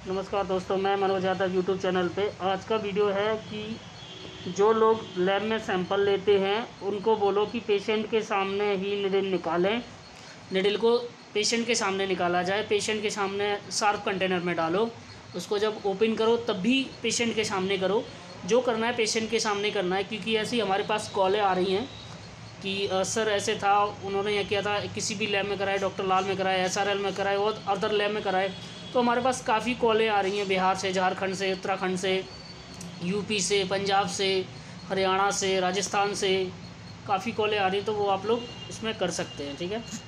नमस्कार दोस्तों, मैं मनोज यादव यूट्यूब चैनल पे। आज का वीडियो है कि जो लोग लैब में सैंपल लेते हैं उनको बोलो कि पेशेंट के सामने ही निडिल निकालें। निडिल को पेशेंट के सामने निकाला जाए, पेशेंट के सामने शार्प कंटेनर में डालो, उसको जब ओपन करो तब भी पेशेंट के सामने करो। जो करना है पेशेंट के सामने करना है, क्योंकि ऐसी हमारे पास कॉलें आ रही हैं कि सर ऐसे था, उन्होंने यह किया था, किसी भी लैब में कराए, डॉक्टर लाल में कराए, SRL में कराए और अदर लैब में कराए। तो हमारे पास काफ़ी कॉलें आ रही हैं बिहार से, झारखंड से, उत्तराखंड से, यूपी से, पंजाब से, हरियाणा से, राजस्थान से काफ़ी कॉलें आ रही हैं। तो वो आप लोग इसमें कर सकते हैं, ठीक है।